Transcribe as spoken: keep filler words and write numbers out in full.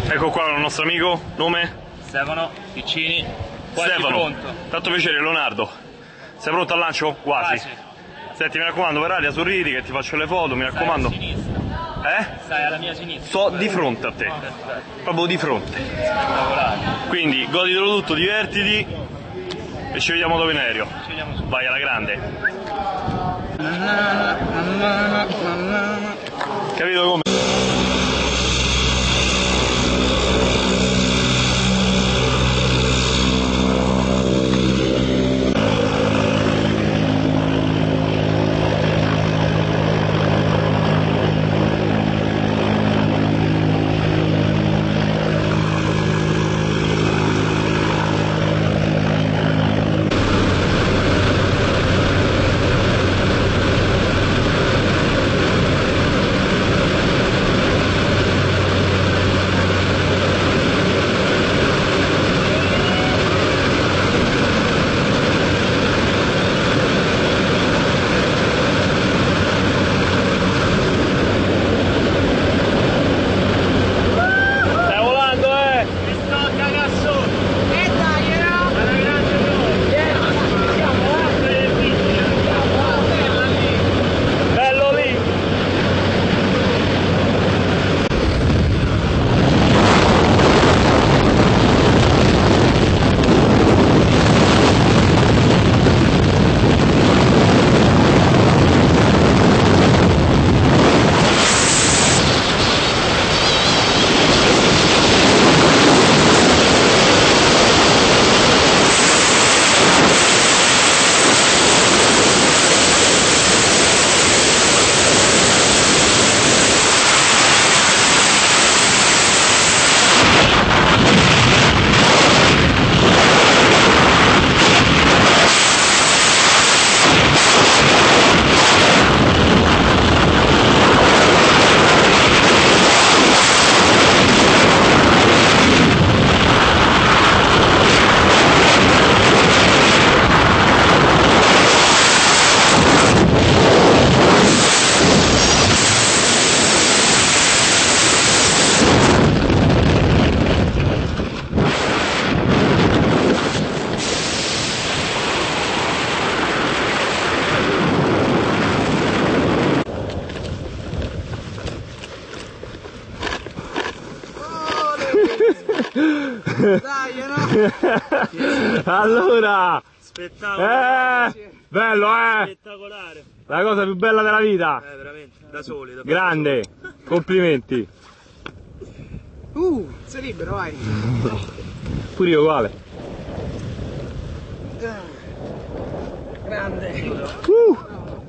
Ecco qua il nostro amico, nome? Stefano Piccini. Quasi Stefano, pronto. tanto piacere Leonardo. Sei pronto al lancio? Quasi. Quasi. Senti, mi raccomando, per aria sorridi che ti faccio le foto, mi raccomando. Stai a sinistra. Eh? Stai alla mia sinistra. Sto di fronte a te. Perfetto. Proprio di fronte. Spettacolare. Quindi goditelo tutto, divertiti e ci vediamo dopo in aereo. Ci vediamo su. Vai alla grande. Capito come? Dai, no? Allora, Spettacolare. eh, bello, eh? Spettacolare. La cosa più bella della vita. Eh, veramente, da soli. Da Grande, complimenti. Uh, sei libero, vai. Pure io uguale. Grande. Uh.